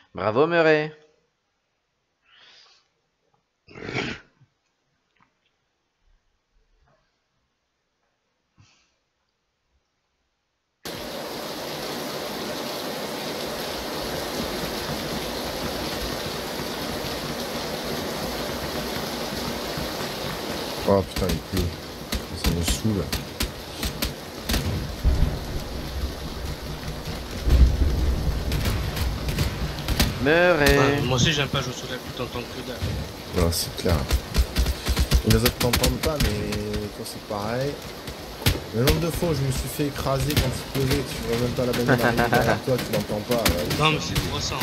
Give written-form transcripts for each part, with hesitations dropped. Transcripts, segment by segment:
Bravo Murray. Oh putain, il pleut. Ça me saoule. Murray. Ouais, moi aussi j'aime pas jouer sous la pluie en tant que dalle. Voilà, c'est clair. Les autres t'entendent pas, mais toi c'est pareil. Le nombre de fois où je me suis fait écraser quand il pleuvait, tu vois même pas la bagnole arriver derrière toi, tu l'entends pas. Non mais c'est trop ça.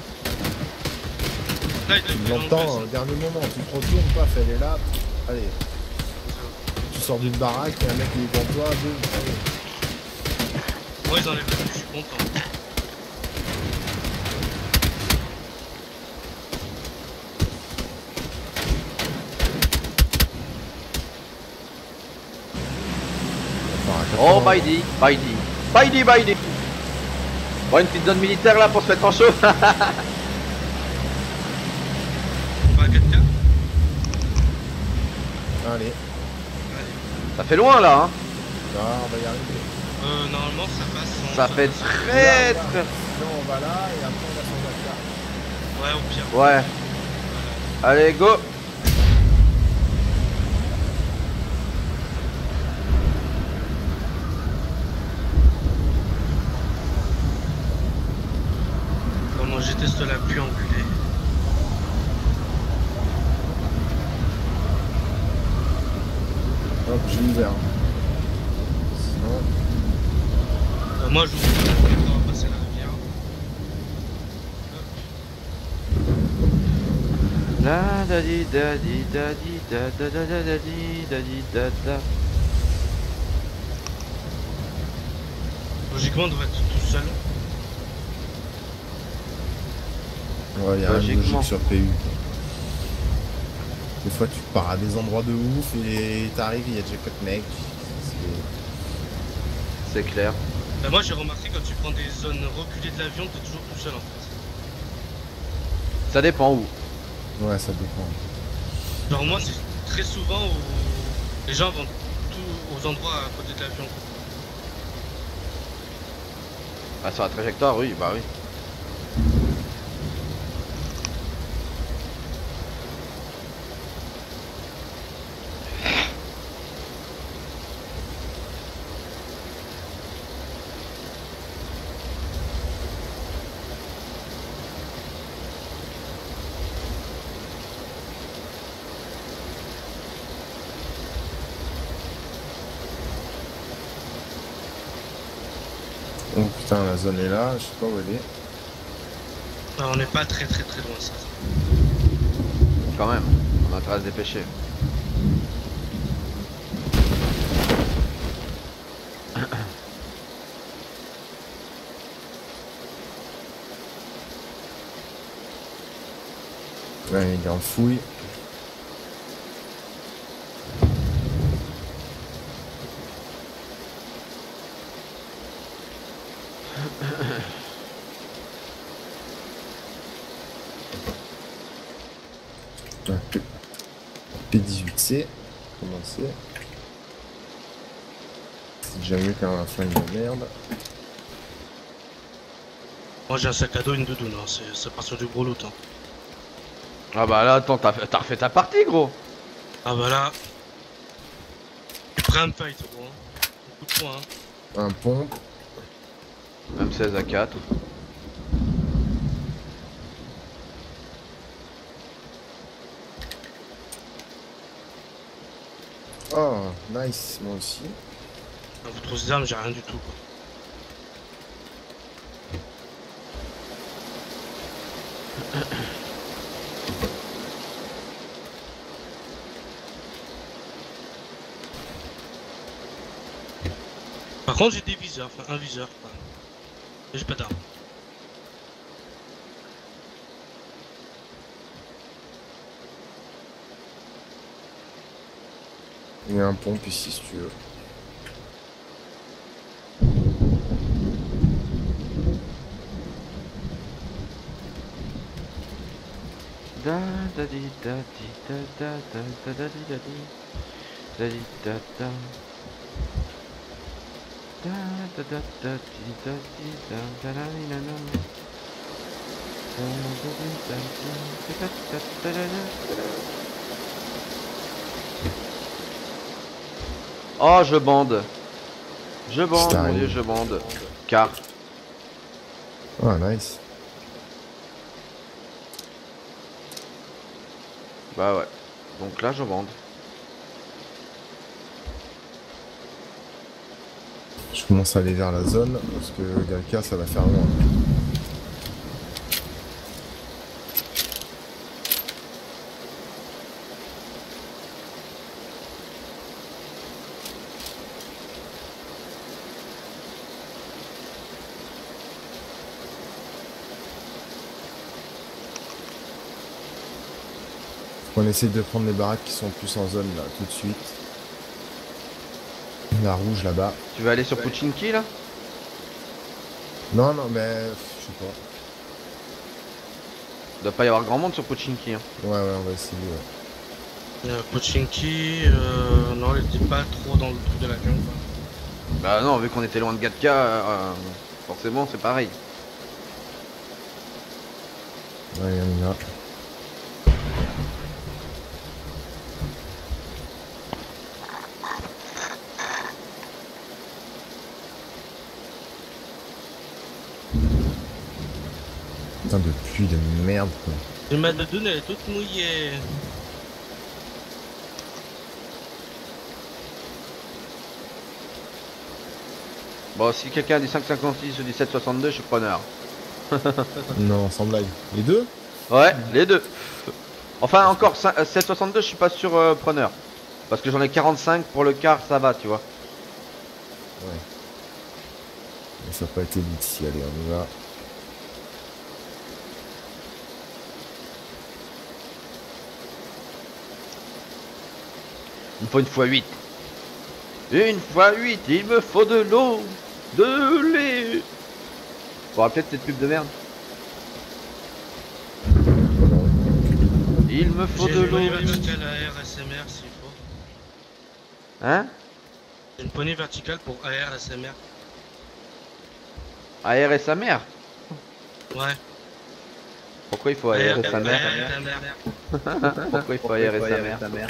Là, Tu l'entends au dernier moment, tu te retournes, paf, elle est là. Allez. Tu sors d'une baraque, et un mec il est devant toi, boum, allez. Moi ils enlèvent la pluie, je suis content. Oh Baidi, Baidi, Baidi, Baidi. Bon, une petite zone militaire là pour se mettre en chaud. On va à 4K. Allez. Ça fait loin là, hein. Ah, on va y arriver. Normalement ça passe. Ça fait très Là, très. sinon on va là et après on va sur la carte. Ouais, au pire. Ouais. Allez, go. Comment je déteste la pluie enculée. Hop, j'ai ouvert. Sinon. Moi je vous on va passer la rivière. La da di da di da di da da da da da di da di da da. Logiquement on devrait être tout seul. Ouais, y'a rien de Logiquement. logique sur PU. Des fois tu pars à des endroits de ouf et t'arrives, il y a déjà 4 mecs. C'est clair. Bah, moi j'ai remarqué quand tu prends des zones reculées de l'avion, t'es toujours tout seul en fait. Ça dépend où. Ouais, ça dépend. Genre moi c'est très souvent où les gens vont tout aux endroits à côté de l'avion. Ah, sur la trajectoire, oui, bah oui. Oh putain, la zone est là, je sais pas où elle est. Alors, on n'est pas très loin ça. Quand même, on a intérêt à se dépêcher. Ouais, il est en fouille. P18C, commencer. C'est déjà mieux qu'un flingue de merde. Moi j'ai un sac à dos et une doudoune, hein. C'est partir du gros loot. Hein. Ah bah là, attends, t'as refait ta partie, gros. Ah bah là. Je suis prêt à me fight gros. Hein. Beaucoup de points. Hein. Un pompe. Même 16 à 4. Oh, nice, moi aussi. Vous trouvez d'armes, j'ai rien du tout. Quoi. Par contre j'ai des viseurs, enfin un viseur. Quoi. Et j'ai pas d'armes. Il y a un pompe ici si tu veux. Da da di da di da da da da da di da di da di da da da da da da di da di da da da di da da da da di da di da da da da da. Oh, je bande, mon dieu, je bande. Car Ah, nice. bah ouais, donc là je bande. Je commence à aller vers la zone parce que Galka ça va faire loin. On essaie de prendre les baraques qui sont plus en zone là tout de suite. La rouge là-bas. Tu veux aller sur Puchinki là? Non non mais je sais pas. Il doit pas y avoir grand monde sur Puchinki hein. Ouais on va essayer. Ouais. Pochinki, non, elle était pas trop dans le truc de l'avion. Bah non, vu qu'on était loin de Gatka, forcément c'est pareil. Ouais il y en a. Putain de pluie de merde quoi. Et ma doudoune elle est toute mouillée. Bon, si quelqu'un a du 5,56 ou du 7,62, je suis preneur. Non sans blague. Les deux? Ouais, les deux. Enfin, encore 7,62, je suis pas sûr preneur. Parce que j'en ai 45 pour le quart, ça va, tu vois. Ouais. Mais ça n'a pas été vite ici, allez on y va. Il me faut une fois 8. Une fois 8, il me faut de l'eau, de lait. Bon, peut-être cette pub de merde. Il me faut J'ai de une l'eau. poignée verticale AR SMR s'il faut. Hein? J'ai une poignée verticale pour AR SMR. Aérer sa mère? Ouais. Pourquoi il faut aérer sa mère? Pourquoi il faut aérer sa mère?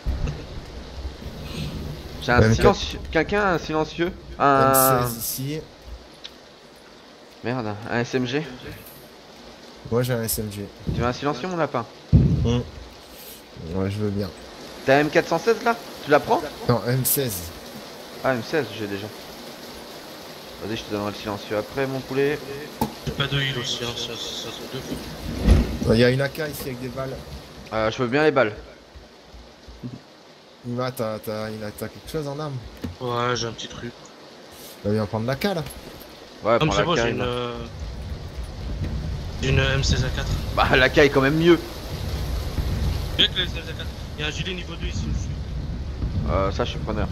J'ai un silencieux. Quelqu'un a un silencieux? Un. M16 ici. Merde, un SMG? Moi j'ai un SMG. Tu veux un silencieux, mon lapin? Ouais je veux bien. T'as un M416 là? Tu la prends? Non M16. Ah, M16, j'ai déjà. Vas-y, je te donnerai le silencieux après, mon poulet. J'ai pas de heal aussi, hein, ça sont deux fous. Il y a une AK ici avec des balles. Je veux bien les balles. Ima, t'as quelque chose en arme? Ouais, j'ai un petit truc. Bah viens prendre l'AK là. Ouais, Comme prends c'est la bon, j'ai caille. une M16A4. Bah, la caille est quand même mieux. Bien que la M16A4. Il y a un gilet niveau 2 ici aussi. Ça, je suis preneur.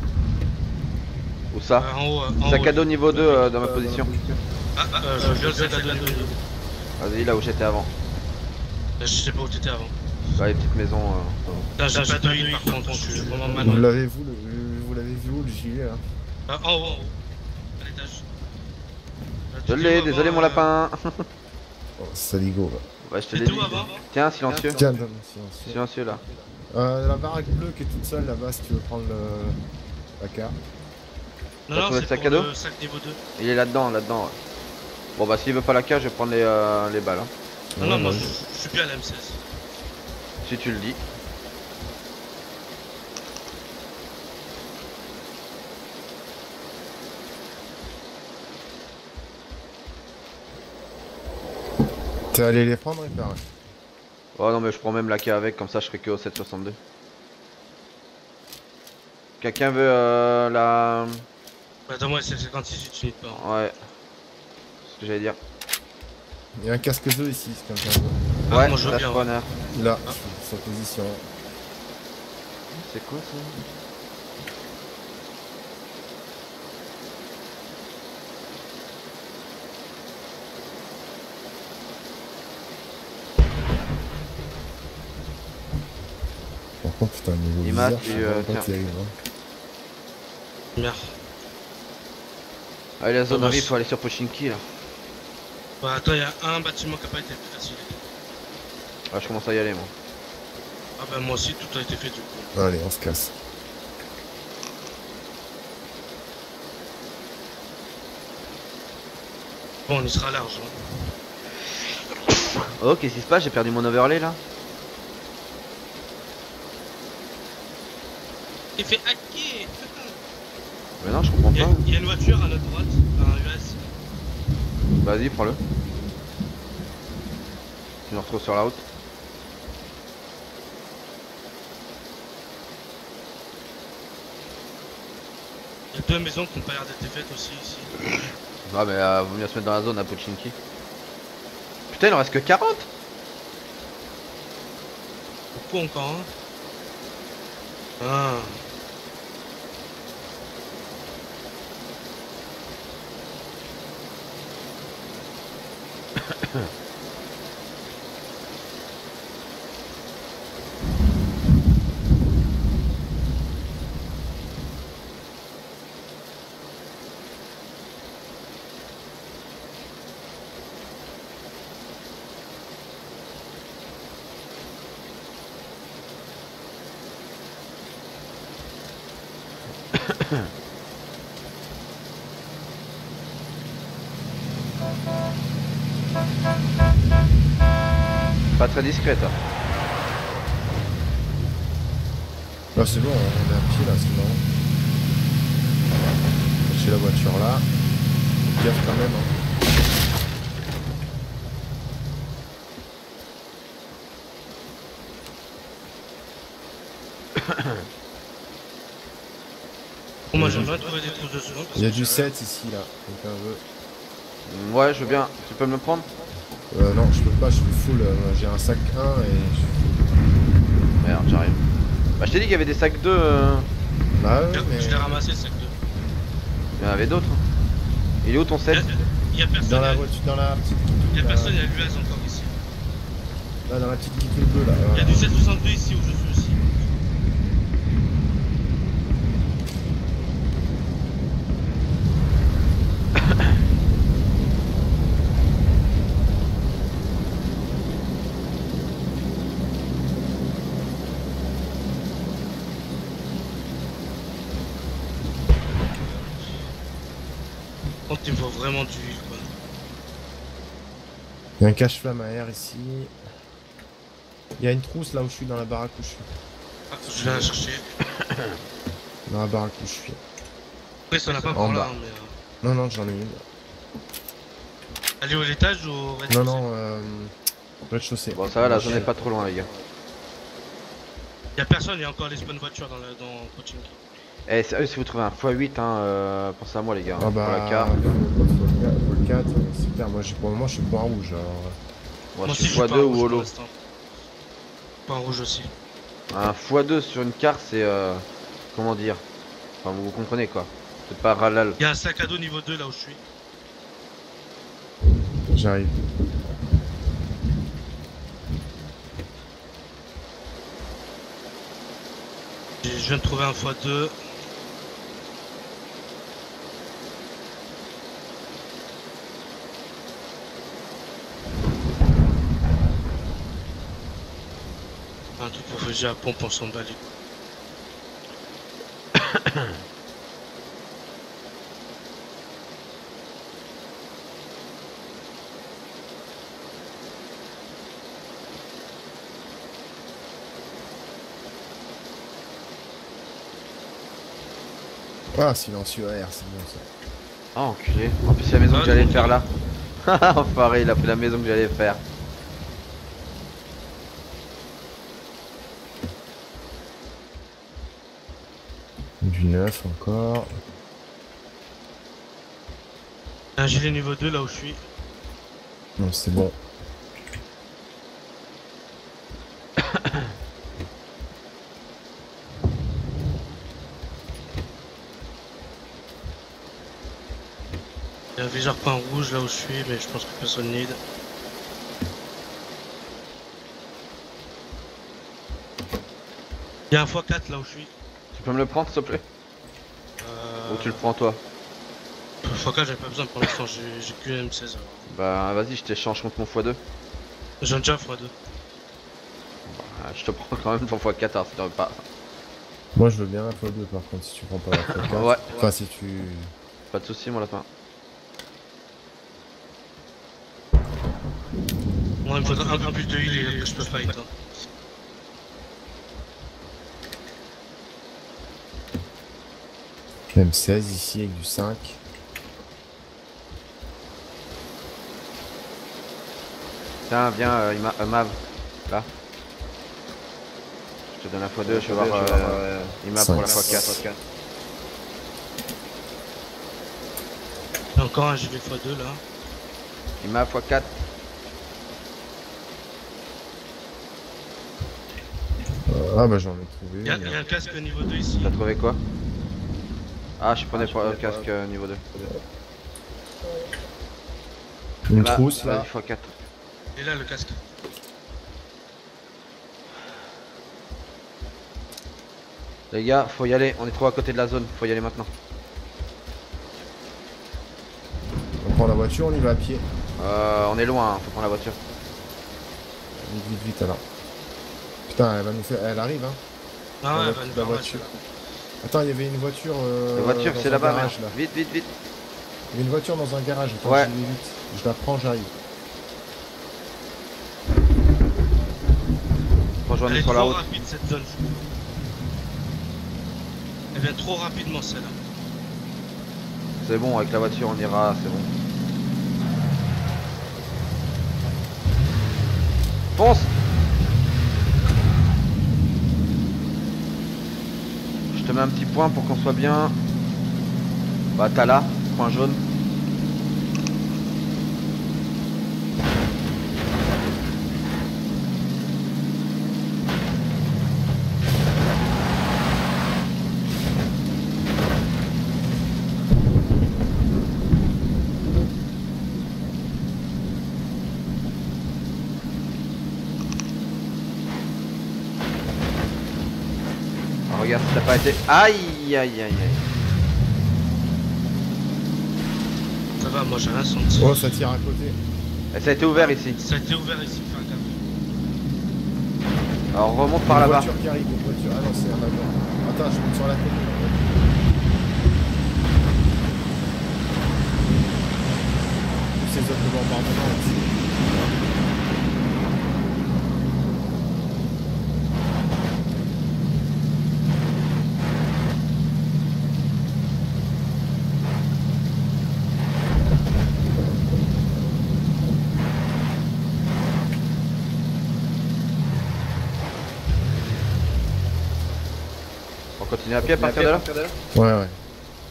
Où ça? En haut. En Sac à haut. dos niveau 2 dans ma position. Je viens le sac à dos niveau 2. Vas-y, là où j'étais avant. Je sais pas où t'étais avant. Dans les petites maisons. Là, j'ai pas de heal par contre, je suis vraiment mal. Vous l'avez vu où le gilet là? En haut, à l'étage. Je l'ai, désolé mon lapin. Oh, saligo là. Ouais, je te l'ai T'étais dit. où avant? Tiens, silencieux. Tiens, donne silencieux. Silencieux là. La baraque bleue qui est toute seule là-bas si tu veux prendre l'AK. Non, T'as non, trouvé le c'est sac pour à dos? le sac niveau 2. Il est là-dedans, là-dedans. Ouais. Bon, bah, s'il veut pas la cage, je vais prendre les balles. Hein. Non, moi je suis plus à la M16. Si tu le dis. T'es allé les prendre et faire. Oh non, mais je prends même la K avec, comme ça je serai que au 7,62. Quelqu'un veut la. Attends-moi, c'est le 56, j'utilise pas. Ouais. C'est ce que j'allais dire. Il y a un casque 2 ici, c'est quelqu'un veut. Ah, Ouais, moi, je veux là, bien, preneur. Là, sa position. C'est quoi ça? Oh putain, niveau Ima, viseur, tu, c'est vraiment pas tiens. terrible. Hein. Merde. Allez, la zone Ah, arrive, bah, faut aller sur Pochinki là. Bah, attends, il y a un bâtiment qui a pas été facile. Ah, je commence à y aller moi. Ah bah moi aussi, tout a été fait du coup. Allez, on se casse. Bon, on y sera large. Hein. Oh, qu'est-ce qui se passe? J'ai perdu mon overlay là. Il fait hacker. Mais non, je comprends pas. Il y a une voiture à notre droite, un US. Vas-y, prends-le. Je me retrouve sur la route. Il y a deux maisons qui n'ont pas l'air d'être faites aussi ici. Ah, mais vaut mieux se mettre dans la zone à Pochinki. Putain, il en reste que 40. Pourquoi encore un Ah. Pas très discrète. Hein. Là, c'est bon, on est à pied là, c'est marrant. J'ai la voiture là. Gaffe quand même. Hein. Bon, moi j'aimerais trouver des trousses de secondes. Il y a du 7 ici là, quelqu'un veut. Ouais, je veux bien. Tu peux me le prendre? Non, je peux pas, je suis full. J'ai un sac 1 et. Merde, j'arrive. Bah, je t'ai dit qu'il y avait des sacs 2. Bah ouais, mais. Je l'ai ramassé le sac 2. Il y en avait d'autres. Hein. Il est où ton 7? Il y a personne. Dans la voiture, dans la petite. Il y a personne, il y a l'US encore ici. Là, dans la petite guitare bleue là. Il y a du 762 ici où je suis aussi. Contre, il me faut vraiment du huile quoi. Il y a un cache-flamme à air ici. Il y a une trousse là où je suis, dans la baraque où je suis. Ah, je viens la chercher. Dans la baraque où je suis. Après, ça n'a pas En par là, bas. hein, mais. Non, non, j'en ai une. Aller au l'étage ou au rez-de-chaussée? Non, non, rez-de-chaussée. Bon, ça va, la zone est pas trop loin, les gars. Il y a personne, il y a encore les bonnes voitures dans Pochinki. Eh, sérieux, si vous trouvez un x8, hein, pensez à moi, les gars. Ah Pour bah, la carte. pour le 4, c'est clair. Moi, pour le moment, je suis point rouge. Alors... Moi, Moi je aussi, suis je suis pas x2 en ou rouge pour holo. l'instant. Pas en rouge aussi. Un x2 sur une carte, c'est. Comment dire? Enfin, vous comprenez quoi. C'est pas ralal. Il y a un sac à dos niveau 2 là où je suis. J'arrive. Je viens de trouver un x2. Un truc pour fusil à pompe, on s'en bat les couilles. Ah, silencieux air, c'est bon ça. Ah, enculé. En plus, c'est la maison que j'allais faire là. Enfoiré, il a pris la maison que j'allais faire. Du 9 encore. Un gilet niveau 2 là où je suis. Non, c'est bon. Il y a un viseur point rouge là où je suis, mais je pense que personne need. Il y a un x4 là où je suis. Tu peux me le prendre s'il te plaît? Ou tu le prends toi? x4 j'avais pas besoin pour l'instant, j'ai que M16. Alors. Bah vas-y, je t'échange contre mon x2. J'en ai déjà un x2. Je te prends quand même ton x4 alors si t'en veux pas. Moi, je veux bien la x2 par contre, si tu prends pas la x4. Ouais. Enfin, si tu. Pas de soucis mon lapin. Moi il me faudra un peu plus de heal et que je peux fight. Hein. M16 ici avec du 5. Tiens, viens, Mav, là. Je te donne la x2, je vais voir Ima pour la x4. Il y a encore un gilet x2 là. Ima x4. Ah bah j'en ai trouvé. Il y a un casque niveau 2 ici. T'as trouvé quoi? Ah, je prenais pas le casque niveau 2. Une Bah, trousse là. vas-y, x4. Et là le casque. Les gars, faut y aller, on est trop à côté de la zone, faut y aller maintenant. On prend la voiture, on y va à pied. On est loin, hein, faut prendre la voiture. Vite, vite, vite alors. Putain, elle va nous faire. Elle arrive hein. Ah ouais, La va nous la faire voiture. Attends, il y avait une voiture. La voiture, dans c'est un là-bas, garage, merde. là. Vite, vite, vite. Il y a une voiture dans un garage. Attends, Ouais. j'y vais vite. Je la prends, j'arrive. Rejoins-nous Elle est sur la trop route. rapide cette zone. Elle vient trop rapidement celle-là. C'est bon, avec la voiture on ira, c'est bon. Fonce! Je te mets un petit point pour qu'on soit bien. Bah t'as là, point jaune. Ah, regarde si t'as pas été. Aïe aïe aïe aïe. Ça va, moi j'ai rien senti. Oh, ça tire à côté. Et ça a été ouvert ici. Ça a été ouvert ici, faire gaffe. Alors on remonte par Une là-bas. voiture qui arrive, une voiture. Ah non, c'est un avion. Attends, je monte sur la côte. Ces zones de bombardement aussi. On continue à pied à partir de là? Ouais, ouais. Attends,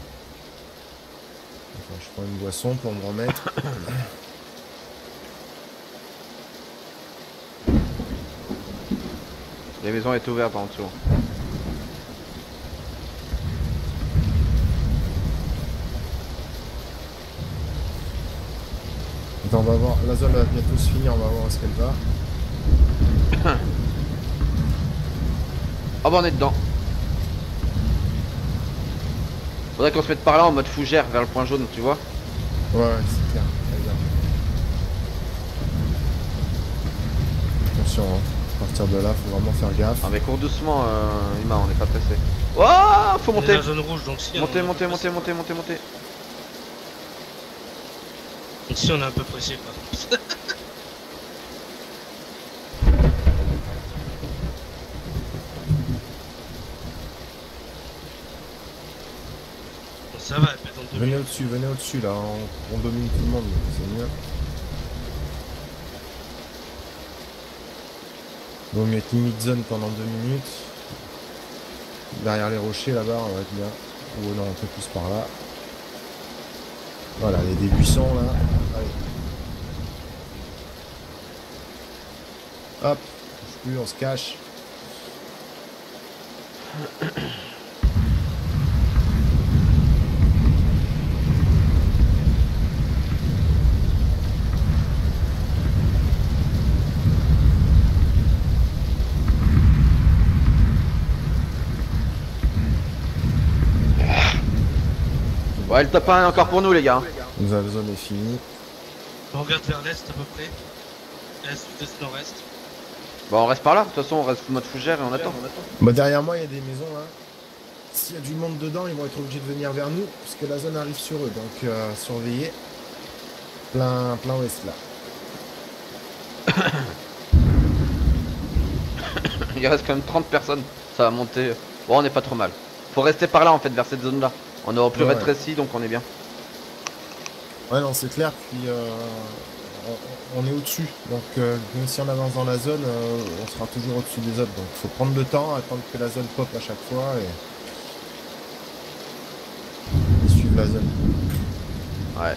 je prends une boisson pour me remettre. Les maisons étaient ouvertes en dessous. Attends, on va voir. La zone va bientôt se finir, on va voir où est-ce qu'elle va. Oh bah on est dedans. Faudrait qu'on se mette par là en mode fougère vers le point jaune, tu vois. Ouais, ouais, c'est clair. Regarde. Attention, hein. À partir de là, faut vraiment faire gaffe. Ah mais cours doucement Ima, on n'est pas pressé. Oh, faut On est monter. dans la zone rouge donc si Monter, on est monter, un peu monter, pressé. monter, monter, monter. Ici on est un peu pressé quoi. Bon, ça va, elle pète en deux minutes. Venez au-dessus là, on domine tout le monde, c'est mieux. Vaut mieux être limite zone pendant 2 minutes. Derrière les rochers là-bas, on va être bien. Ou non, un peu plus par là. Voilà, il y a des buissons là. Allez. Hop, on bouge plus, on se cache. Ouais, le top 1 est encore pour nous, les gars. La zone est finie. On regarde vers l'est à peu près. Est, sud-est, nord-est. Bon, on reste par là. De toute façon, on reste mode fougère et on attend. Bah derrière moi il y a des maisons là. S'il y a du monde dedans, ils vont être obligés de venir vers nous, puisque la zone arrive sur eux, donc surveillez. Plein ouest là. Il reste quand même 30 personnes. Ça va monter. Bon, on est pas trop mal. Faut rester par là en fait, vers cette zone là. On est au plus Ouais. rétréci, donc on est bien. Ouais non c'est clair, puis on est au-dessus. Donc même si on avance dans la zone, on sera toujours au-dessus des autres. Donc faut prendre le temps, attendre que la zone pop à chaque fois et suivre la zone. Ouais.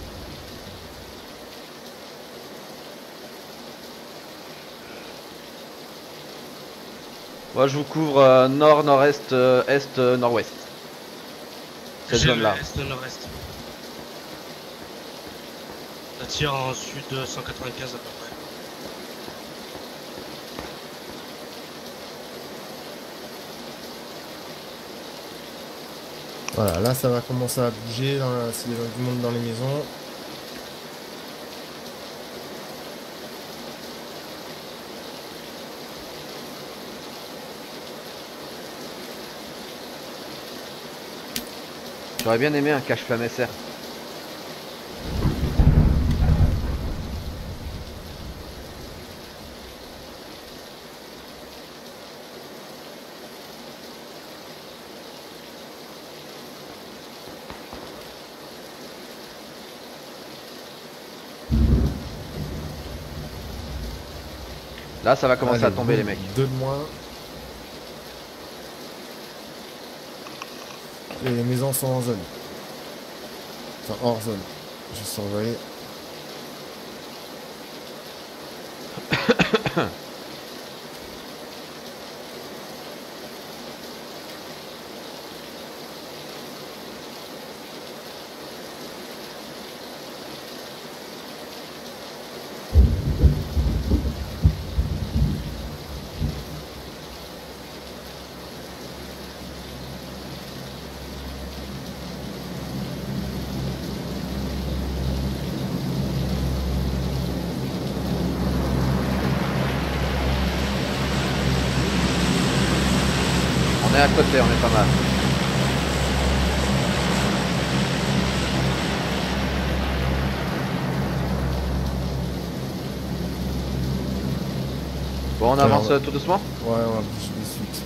Moi je vous couvre nord, nord-est, est, nord-ouest. Cette J'ai zone là. est, nord-est. Ça tire en sud 195 à peu près. Voilà, là ça va commencer à bouger s'il y a du monde dans les maisons. J'aurais bien aimé un cache-flamme SR. Là ça va commencer Allez, à tomber les mecs. Deux de moins. Et les maisons sont en zone. Enfin hors zone. Je surveille. On est à côté, on est pas mal. Bon, on avance tout doucement. Ouais, on va bouger de suite.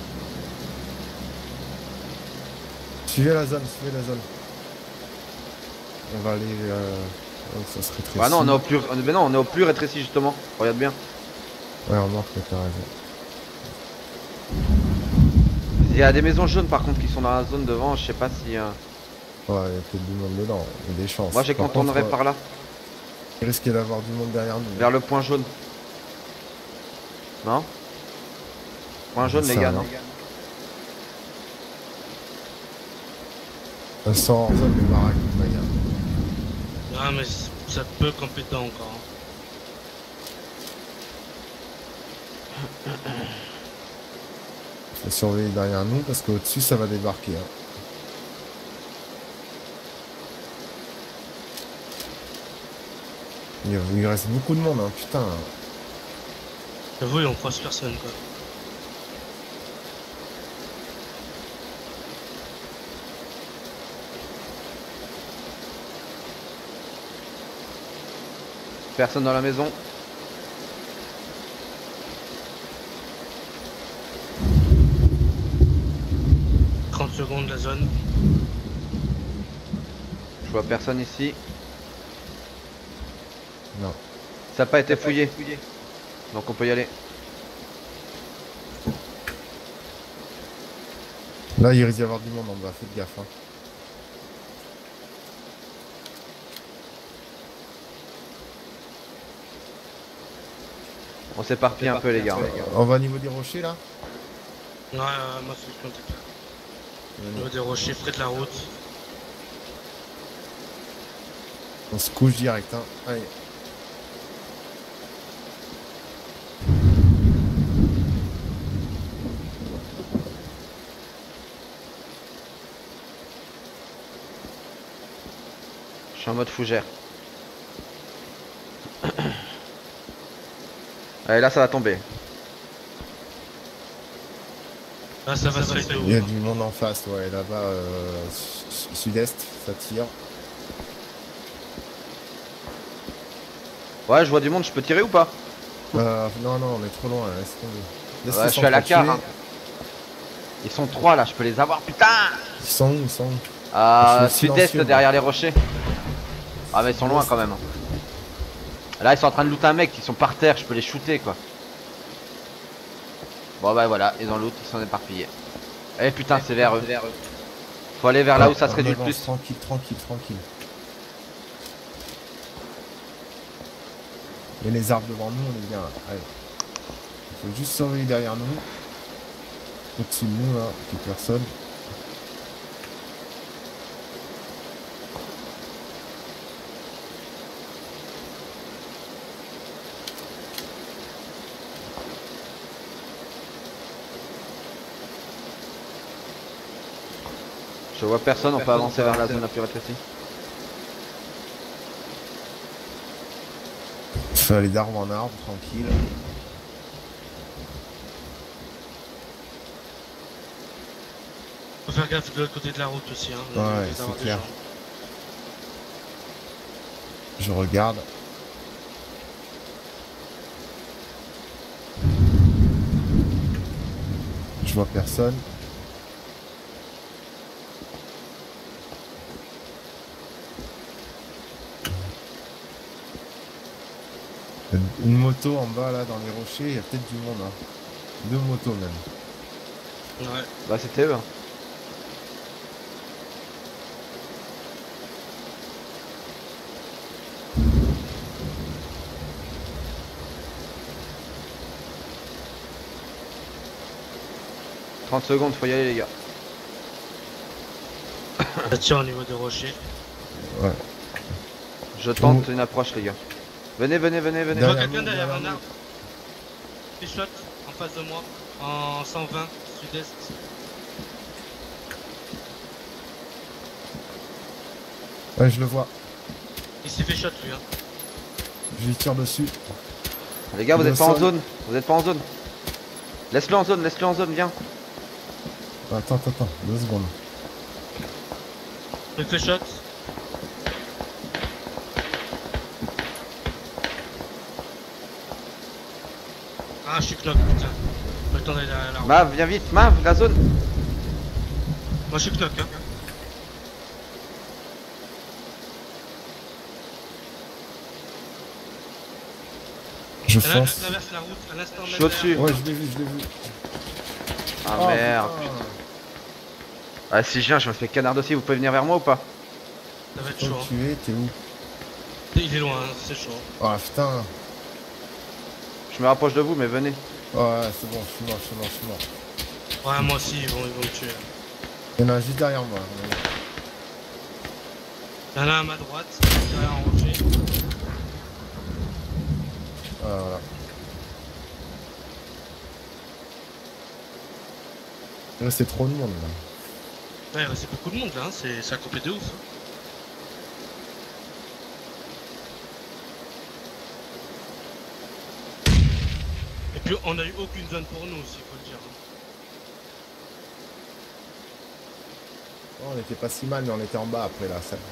Suivez la zone, suivez la zone. On va aller. Ça se rétrécit. Bah non, on est au plus, mais non, on est au plus rétréci justement. Regarde bien. Ouais, on marque, t'as raison. Il y a des maisons jaunes par contre qui sont dans la zone devant. Je sais pas si. Ouais, il y a peut-être du monde dedans, il y a des chances. Moi, j'ai Par contournerai contre, par là, il risque d'avoir du monde derrière nous. vers le point jaune. Non? Point jaune, les Ça, gars, non. non? Elles sont hors zone, les baraques, regarde. Ah mais ça peut camper dedans encore. Hein. Faut surveiller derrière nous parce qu'au-dessus ça va débarquer. Hein. Il reste beaucoup de monde, hein, putain. J'avoue, on croise personne quoi. Personne dans la maison. « 30 secondes la zone. Je vois personne ici. Non. Ça n'a pas été fouillé. Donc on peut y aller. Là il risque d'y avoir du monde en bas, faites gaffe. Hein. On s'éparpille un peu les gars. On va au niveau des rochers là. Ouais, moi c'est ce qu'on était là. Au niveau des rochers, près de la route. On se couche direct. Hein. Allez. suis en mode fougère. Allez, là ça va tomber. Là, ça va se faire de Il y a ouf. du monde en face, ouais, là-bas, sud-est, ça tire. Ouais, je vois du monde, je peux tirer ou pas? Non, non, on est trop loin, laisse tomber. Laisse Ouais, les je suis à la s'entretuer. carte. Hein. Ils sont 3 là, je peux les avoir, putain! Ils sont où, ils sont où? Je suis Sud-est silencieux, derrière les rochers. Ah, mais ils sont loin quand même. Là, ils sont en train de looter un mec, ils sont par terre, je peux les shooter quoi. Bon, bah voilà, ils ont loot, ils sont éparpillés. Eh putain, c'est vers eux. Faut aller vers là où ça se réduit le avance, plus. tranquille, tranquille, tranquille. Et les arbres devant nous, on est bien. Allez. Il faut juste surveiller derrière nous. Au-dessus de nous, là, plus personne. Je vois personne, on peut avancer vers la zone la plus rétrécie. Je fais aller d'arbre en arbre, tranquille. Faut faire gaffe de l'autre côté de la route aussi. Hein. Ouais, Il risque d'avoir c'est des clair. gens. Je regarde. Je vois personne. Une moto en bas là dans les rochers, il y a peut-être du monde. Hein. 2 motos même. Ouais. Bah, c'était eux. Hein. « 30 secondes, faut y aller les gars. Ça tire au niveau des rochers. Ouais. Je tente une approche les gars. Venez, venez, venez, venez. Je vois Derrière quelqu'un nous, derrière derrière un arbre. Il shot en face de moi. En 120 sud-est. Ouais, je le vois. Il s'est fait shot lui. Hein. Je lui tire dessus. Les gars, vous Il est êtes au pas en sol. zone. Vous êtes pas en zone. Laisse-le en zone, laisse-le en zone, viens. Attends, 2 secondes. Il me fait shot. Ah, je suis knock, putain. Pas le temps d'aller derrière l'arbre. Mav, viens vite, Mav, la zone. Moi, je suis knock. Hein. Je Elle fonce. traverse la route à l'instant même. Je suis au-dessus. Ouais, je l'ai vu, je l'ai vu. Ah Oh, merde. putain. Ah si je viens, je me fais canard aussi, vous pouvez venir vers moi ou pas? Ça va être Faut chaud. le Hein. tuer, t'es où? Il est loin, hein, c'est chaud. Oh putain. Je me rapproche de vous, mais venez. Ouais, c'est bon, je suis mort. Ouais, moi aussi, ils vont me tuer. Il y en a un juste derrière moi. Il y en a un à ma droite, derrière un rocher. Voilà. Là, c'est trop de monde là. Ouais, il restait beaucoup de monde là, hein. C'est accroupé de ouf. Hein. Et puis on a eu aucune zone pour nous aussi, faut le dire. Hein. Oh, on était pas si mal, mais on était en bas après là, ça.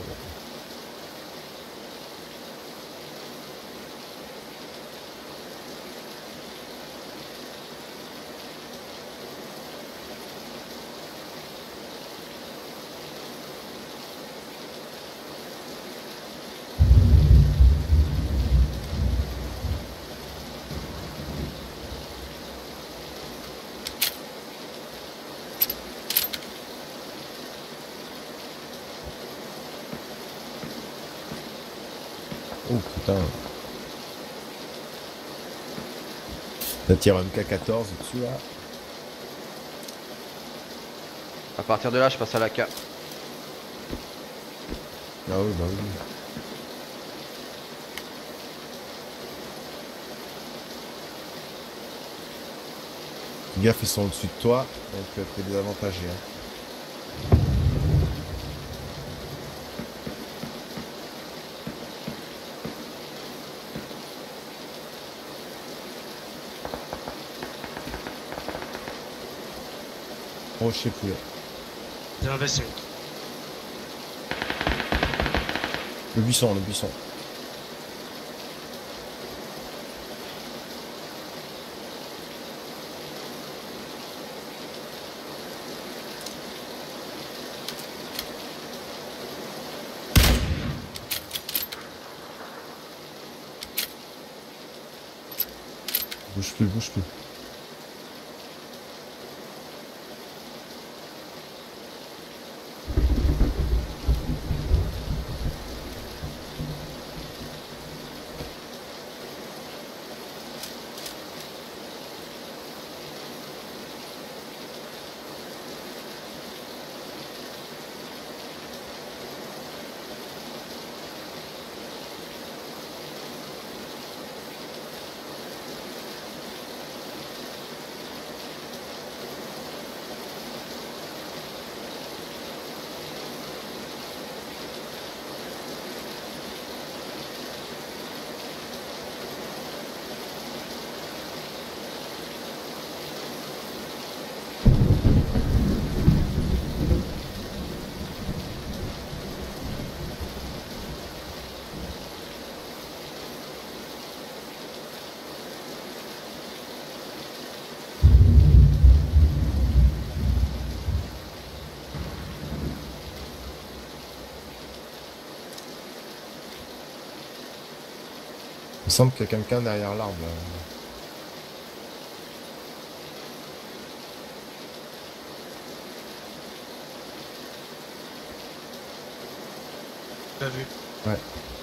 Oh putain. Ça tire un MK14 au-dessus là. À partir de là, je passe à la K. Ah oui, bah oui. Fais gaffe, ils sont au-dessus de toi, donc t'es désavantagé. Hein. Oh, je sais plus. J'ai un V5. Le buisson, le buisson. Bouge plus, bouge plus. Il me semble qu'il y a quelqu'un derrière l'arbre. Là. T'as vu? Ouais.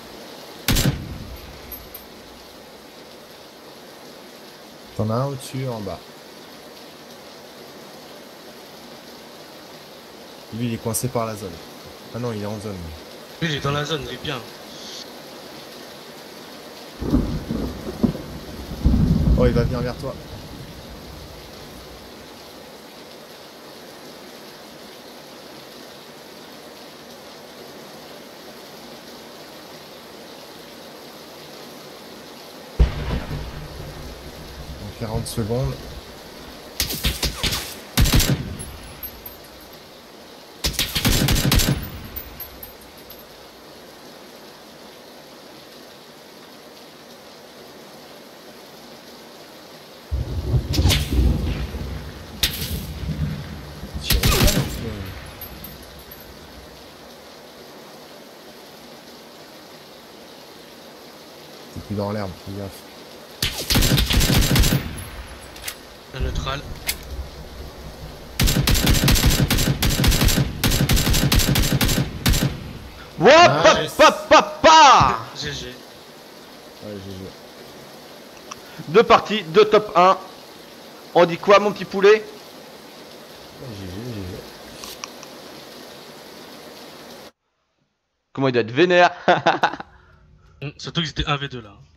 T'en as un au-dessus, en bas. Lui, il est coincé par la zone. Ah non, il est en zone. Lui, il est dans la zone, il est bien. Oh, il va venir vers toi. En 40 secondes. T'es plus dans l'herbe, fais gaffe. Un neutral. Wop, Nice. pop, pop, pop, pop. GG. Ouais, GG. 2 parties, 2 top 1. On dit quoi, mon petit poulet? Ouais, GG, GG. Comment il doit être vénère? Surtout que c'était 1v2 là.